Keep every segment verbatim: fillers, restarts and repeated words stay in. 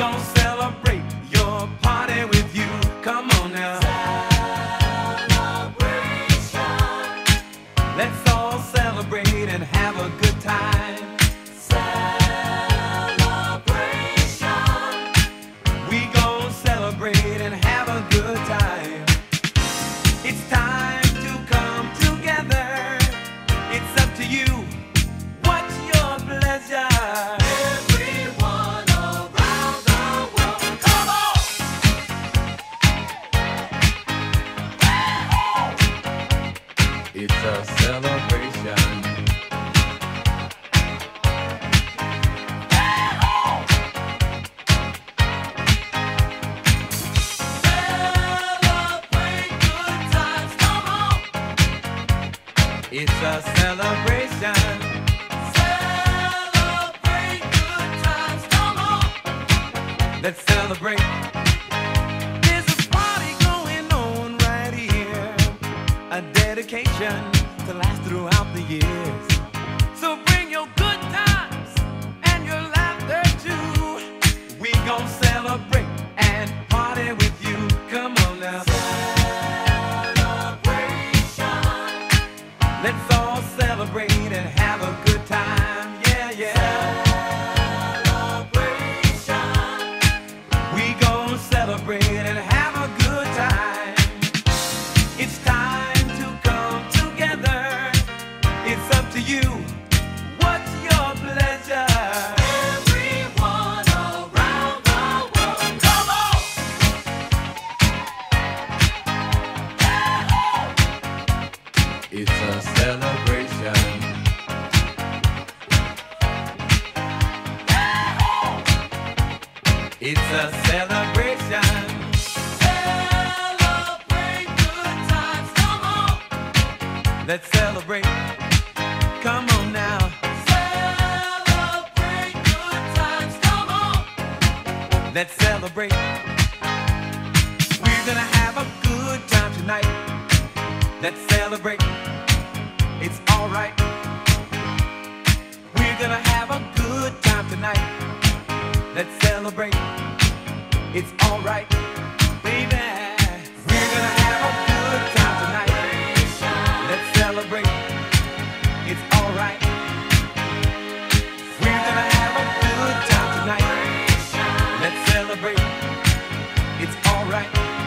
gon' celebrate your party with you. Come on now. Celebration. Let's all celebrate and have a good time. Celebration. We gon' celebrate and have a good time. It's time to come together. It's up to you. What's your pleasure? Everyone around the world, come on! It's a celebration. Celebrate good times, come on! It's a celebration. Celebrate good times, come on! Let's celebrate. There's a party going on right here, a dedication to last throughout the years. So bring your good times and your laughter too. We gon' celebrate and party with you. Come on now. Celebration. Let's all celebrate and have a good time. Yeah, yeah. Celebration. We gon' celebrate and have a good time. It's time to come together. It's up to you. What's your pleasure? Everyone around the world, come on! It's a celebration. It's a celebration. Celebrate good times, come on! Let's celebrate. Come on now. Celebrate good times, come on! Let's celebrate. We're gonna have a good time tonight. Let's celebrate. It's alright. We're gonna have a good time tonight. Let's celebrate. It's alright, baby. We're gonna have a good time tonight. Let's celebrate. It's alright. We're gonna have a good time tonight. Let's celebrate. It's alright.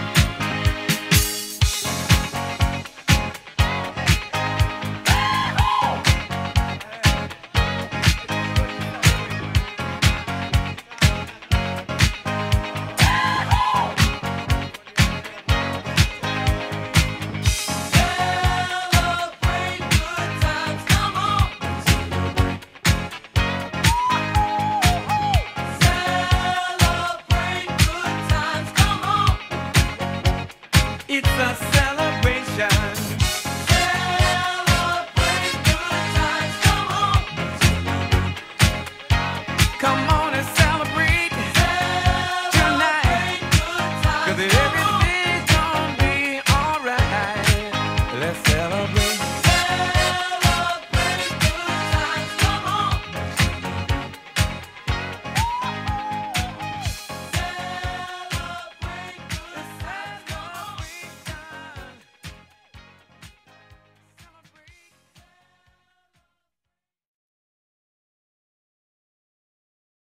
Celebrate good times, come on! Celebrate good times, come on! It's a